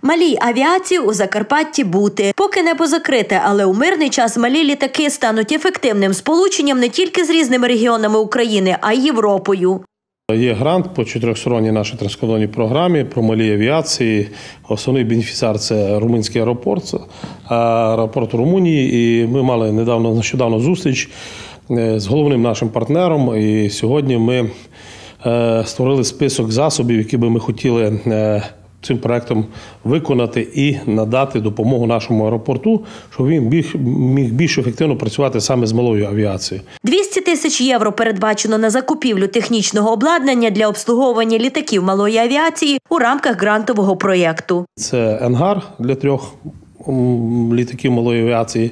Малій авіації у Закарпатті бути. Поки небо закрите, але у мирний час малі літаки стануть ефективним сполученням не тільки з різними регіонами України, а й Європою. Є грант по чотирьохсторонній нашій транскордонній програмі про малі авіації. Основний бенефіціар – це румунський аеропорт, аеропорт Румунії. І ми мали нещодавно зустріч з головним нашим партнером. І сьогодні ми створили список засобів, які би ми хотіли цим проектом виконати і надати допомогу нашому аеропорту, щоб він міг більш ефективно працювати саме з малою авіацією. 200 тисяч євро передбачено на закупівлю технічного обладнання для обслуговування літаків малої авіації у рамках грантового проєкту. Це ангар для 3 літаків малої авіації.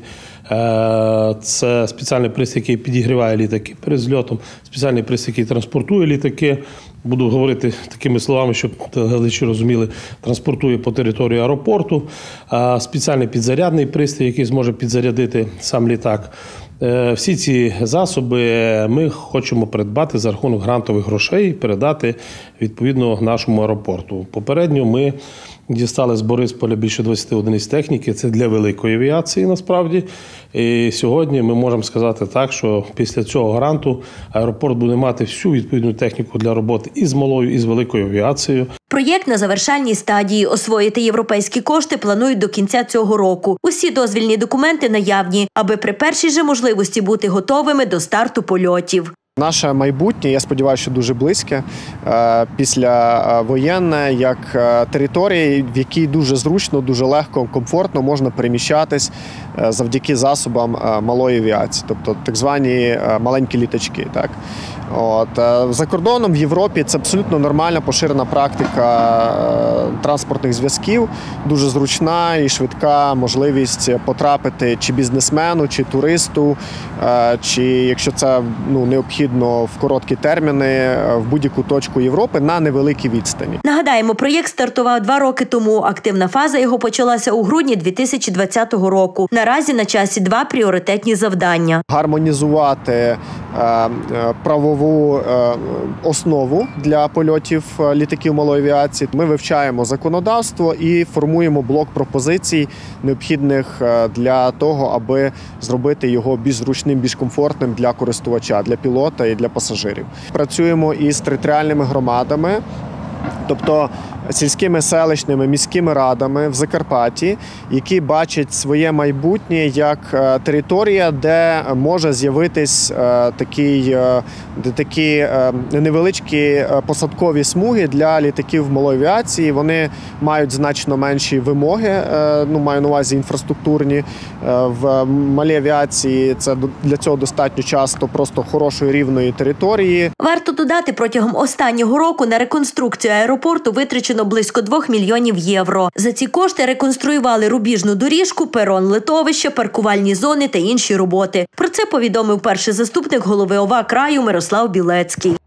Це спеціальний пристрій, який підігріває літаки перед зльотом, спеціальний пристрій, який транспортує літаки. Буду говорити такими словами, щоб глядачі розуміли, транспортує по території аеропорту. Спеціальний підзарядний пристрій, який зможе підзарядити сам літак. Всі ці засоби ми хочемо придбати за рахунок грантових грошей і передати відповідно нашому аеропорту. Попередньо ми дістали з Борисполя більше 20 одиниць техніки, це для великої авіації насправді. І сьогодні ми можемо сказати так, що після цього гранту аеропорт буде мати всю відповідну техніку для роботи і з малою, і з великою авіацією. Проєкт на завершальній стадії. Освоїти європейські кошти планують до кінця цього року. Усі дозвільні документи наявні, аби при першій же можливості бути готовими до старту польотів. Наше майбутнє, я сподіваюся, що дуже близьке, післявоєнне, як території, в якій дуже зручно, дуже легко, комфортно можна переміщатись завдяки засобам малої авіації, тобто так звані маленькі літачки. Так? За кордоном в Європі це абсолютно нормальна поширена практика транспортних зв'язків, дуже зручна і швидка можливість потрапити чи бізнесмену, чи туристу, чи якщо це необхідно в короткі терміни, в будь-яку точку Європи на невеликій відстані. Нагадаємо, проєкт стартував 2 роки тому. Активна фаза його почалася у грудні 2020 року. Наразі на часі 2 пріоритетні завдання. Гармонізувати правову основу для польотів літаків малої авіації. Ми вивчаємо законодавство і формуємо блок пропозицій, необхідних для того, аби зробити його більш зручним, більш комфортним для користувача, для пілота і для пасажирів. Працюємо із територіальними громадами, тобто сільськими, селищними, міськими радами в Закарпатті, які бачать своє майбутнє як територія, де може з'явитись такі невеличкі посадкові смуги для літаків малої авіації. Вони мають значно менші вимоги, маю на увазі інфраструктурні. В малій авіації це для цього достатньо часто просто хорошої рівної території. Варто додати, протягом останнього року на реконструкцію аеропорту витрачено близько 2 мільйонів євро. За ці кошти реконструювали рубіжну доріжку, перон литовища, паркувальні зони та інші роботи. Про це повідомив перший заступник голови ОВА краю Мирослав Білецький.